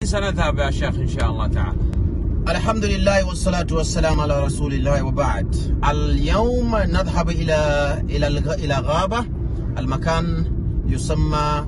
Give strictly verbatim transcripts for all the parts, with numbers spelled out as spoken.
سنذهب يا شيخ إن شاء الله تعالى. الحمد لله والصلاة والسلام على رسول الله وبعد. اليوم نذهب إلى إلى إلى غابة. المكان يسمى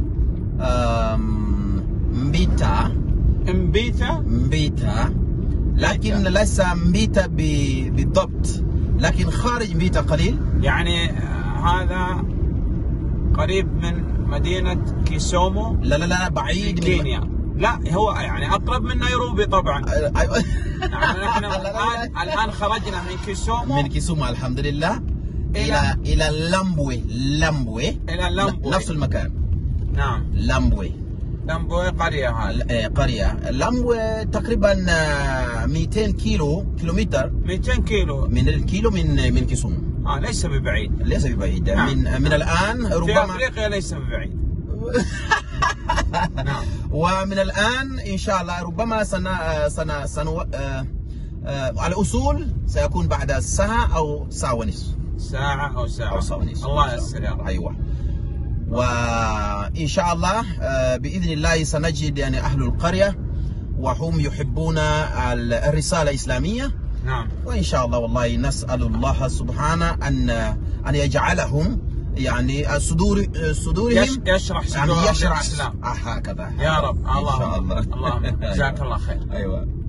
مبيتا. مبيتا مبيتا لكن ليس مبيتا بالضبط، لكن خارج مبيتا قليل. يعني هذا قريب من مدينة كيسومو؟ لا لا لا بعيد من كينيا. لا هو يعني أقرب من نيروبي طبعا. يعني نحن الآن الآن خرجنا من كيسومو من كيسومو الحمد لله إلى إلى لامبوي. لامبوي إلى لامبوي نفس المكان. نعم لامبوي. لامبوي قرية هذه. قرية لامبوي تقريبا مئتين كيلو كيلومتر. مئتين كيلو من الكيلو من من كيسومو. اه ليس ببعيد. ليس ببعيد. نعم. من من الآن ربما في أفريقيا ليس ببعيد. نعم. ومن الآن إن شاء الله ربما سنة سنة سنو آه آه على الأصول سيكون بعد ساعة أو ساعة ونصف. ساعة أو ساعة. أو ساعة ونصف. الله يسر يا رب. أيوة. وإن شاء الله بإذن الله سنجد يعني أهل القرية وهم يحبون الرسالة الإسلامية. نعم. وإن شاء الله والله نسأل الله سبحانه أن أن يجعلهم يعني صدور صدورهم يشرح صدورهم يعني يشرح الإسلام. هكذا يا رب. الله الله جزاك الله خير. أيوة.